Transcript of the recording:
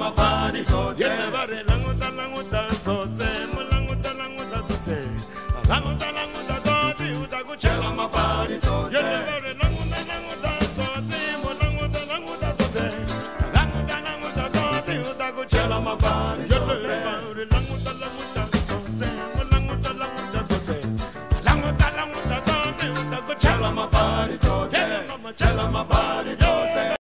mapani tsotse. Yena ba re languta tsotse, mo languta tsotse. Languta tsotse, uta ku chela mapani tsotse. Yena ba re languta tsotse, mo languta tsotse. Languta tsotse, uta ku chela mapani tsotse. Yena ba re languta tsotse, mo languta tsotse. Languta tsotse, uta ku chela mapani tsotse. Chela mapani tsotse.